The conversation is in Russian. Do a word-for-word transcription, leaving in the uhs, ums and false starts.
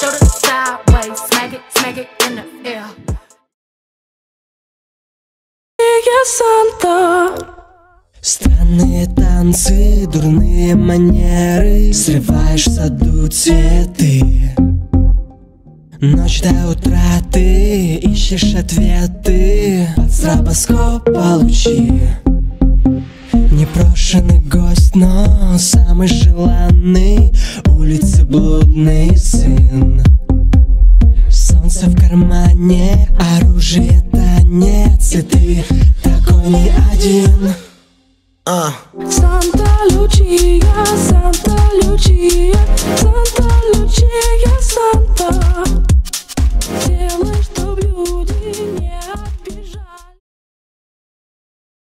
shoulder sideways, smack it, smack it in the air. Я Санта. Странные танцы, дурные манеры, срываешь в саду цветы. Ночь до утра ты ищешь ответы, под стробоскопа лучи. Непрошенный гость, но самый желанный, улицы блудный сын. Солнце в кармане, оружие танец, и ты такой не один. Uh. Санта Лючия, Санта Лючия, Санта Лючия, Санта. Делай, чтоб люди